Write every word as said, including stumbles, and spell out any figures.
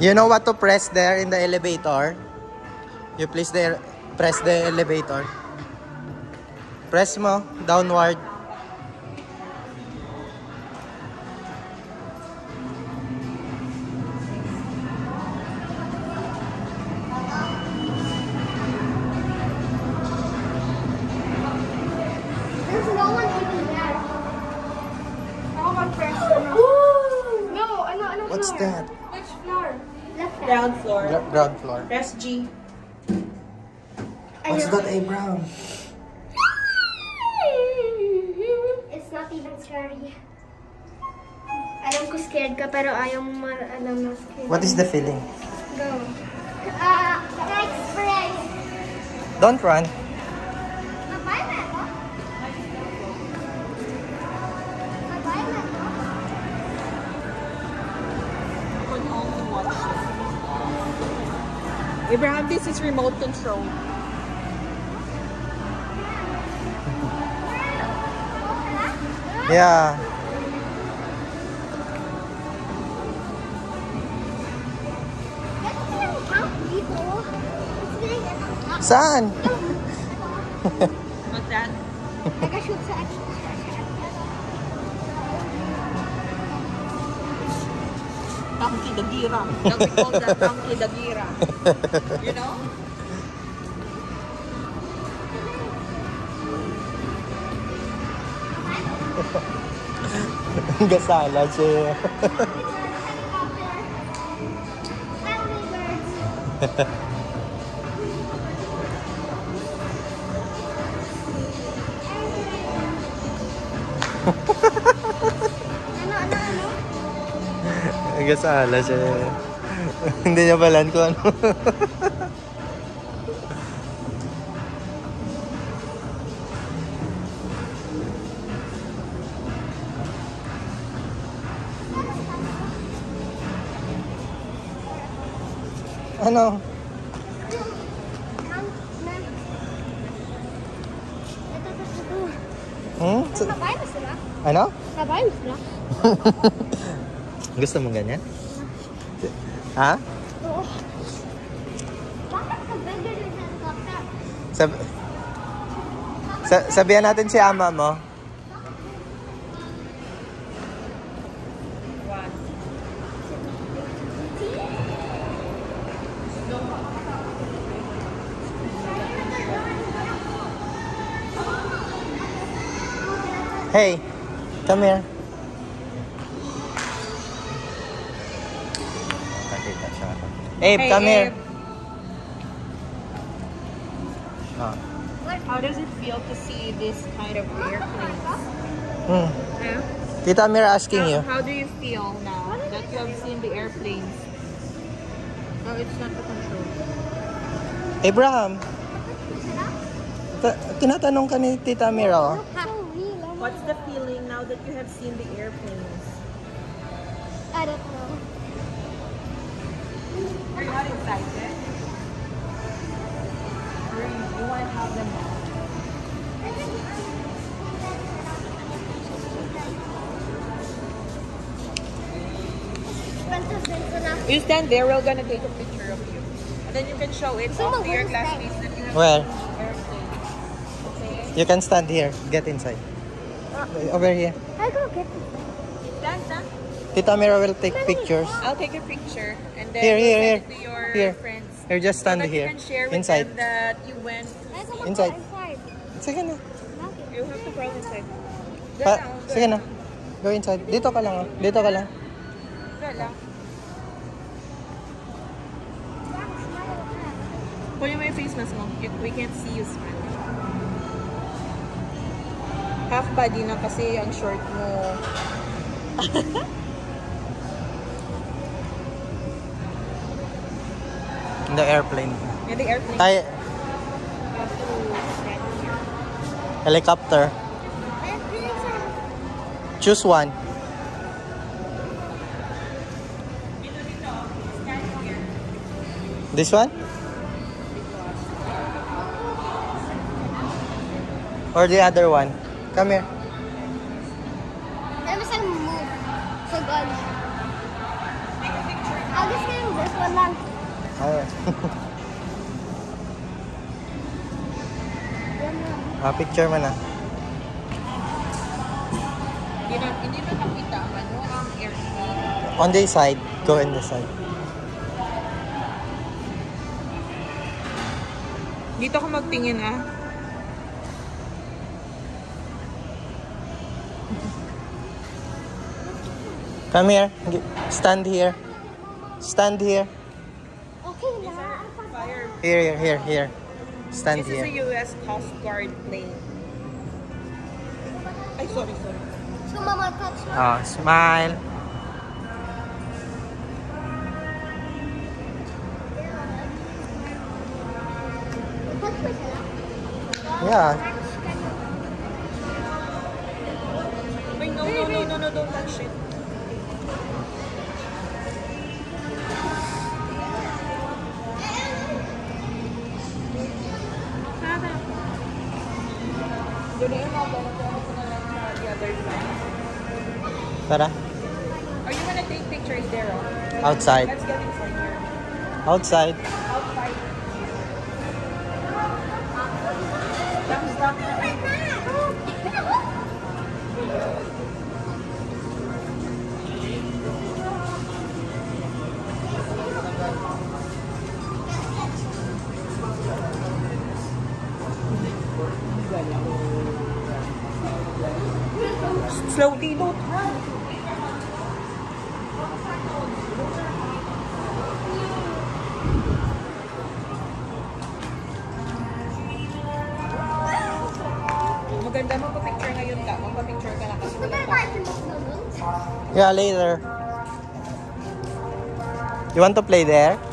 You know what to press there in the elevator? You please there press the elevator. Press mo downward. There's no one even there. How about press? No, ano, ano What's floor? that? Which floor? Left hand. Ground floor. Gra- ground floor. Press G. What's that, Abraham? It's not even scary. Alam ko scared ka, pero ayaw mo alam na scared. What is the feeling? Go. Ah, uh, spray. Don't run. Mabay na ako? Mabay na ako? Could only watch it. Abraham, this is remote control. Yeah. Saan? What's that? Nag-shoot sa akin. Tangki Dagira. We call that Tangki Dagira. You know? Gasala siya. Ano, ano, ano? Gasala siya. Hindi niya balan kung ano. Ano? Hmm? So- Nabay mo sila? ano? Nabay mo sila? Gusto mong ganyan? Ha? Oo. Bakit ka bigger yung helicopter? Sab sa sabihan natin si ama mo. Hey, come here. Abe, Hey, come here. Abe. Ah. How does it feel to see this kind of airplanes? Hmm. Huh? Tita Amir asking How, you. how do you feel now that you have seen the airplanes? No, it's not the control. Abraham, ta- tinatanong ka ni Tita Amir, oh. What's the feeling now that you have seen the airplanes? I don't know. Are you not excited? Or you, you want to have them all? You stand there, we're gonna take a picture of you. And then you can show it off to your classmates that you have Where? seen airplanes. Okay? You can stand here. Get inside. Over here. I go get it. Stand, stand. Tita Amir will take pictures. I'll take a picture and then Here, we'll here, send here. it to your Here. friends. Here, just stand so that here. You can share with Inside. them that you went. I go Inside. inside. Sige na. You have to crawl inside. Diyan Pa, lang, doon. sige na. Go inside. Dito ka lang, oh. Dito ka lang. Diyan lang. Kunin mo yung face mask mo. You- We can't see you smile. Half body na kasi ang short mo. In the airplane. Yeah, the airplane. Tay, You have to stand here. helicopter. Choose one. This one? Or the other one? Come here. I'm just gonna move. So good. I'll just get in this Ah, picture mo na. Hindi na, hindi na nakita. Ano ang airplane? On the side. Go in the side. Dito ako magtingin ah. Come here. G- Stand here. Stand here. Okay na. Fire. Here, here, here, here. Stand This is a here. U S Coast Guard plane. Ay, sorry, sorry. So, mama, touch na. Ah, smile. Touch mo siya lang? Yeah. Ay, no, no, no, no, no, don't touch it. Doon na yung mga bala ko na lang sa the other side. Tara. Are you gonna take pictures there? Oh? Outside. Let's get inside here. Outside. Outside. Stop, stop. Slowly, don't hurt. Maganda magpa-picture ngayon ka. Magpa-picture ka na kasi wala pa. Yeah, later. You want to play there?